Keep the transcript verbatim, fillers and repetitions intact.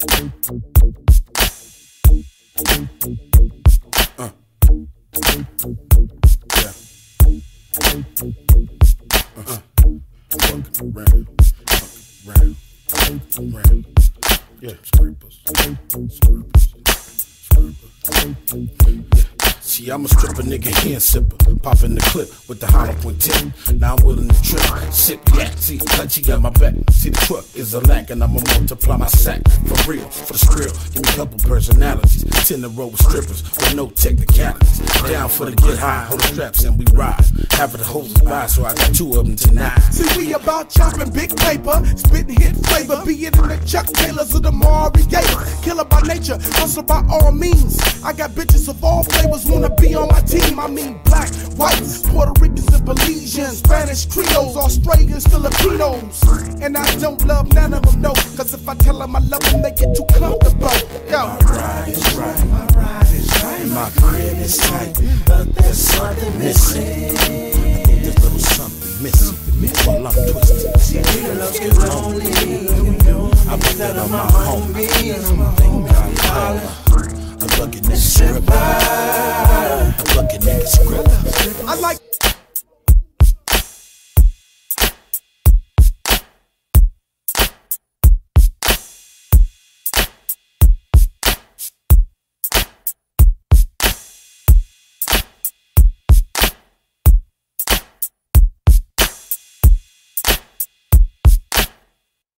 Uh. Yeah. Uh. Fucking around. Fucking around. Around. Yeah. Scrapers. Scrapers. Scrapers. Yeah. See, I'm a stripper, nigga, hand sipper. Popping the clip with the Harlequin tip. Now I'm willing to trip. Sip, yeah, see, Clutchy got my back. See, the truck is a lack, and I'ma multiply my sack. For real, for the skrill. Give me a couple personalities. Ten to roll with strippers with no technicalities. Down for the get high, hold the straps, and we ride. Half of the hoes is by, so I got two of them tonight. See, we about chopping big paper, spitting hit flavor. Be it in the Chuck Taylors or the Maury Gators. Killer by nature, hustle by all means. I got bitches of all flavors wanna be on my team. I mean black, whites, Puerto Ricans and Belizeans, Spanish Creoles, Australians, Filipinos. And I don't love none of them, no. Cause if I tell them I love them, they get too comfortable. Yo. My ride is right, my ride is right. My crib is tight, but there's something missing. I think there's a little something missing while I'm twisted. See, real love is lonely. I put that on my homies. Thank God, I'm ruggedness.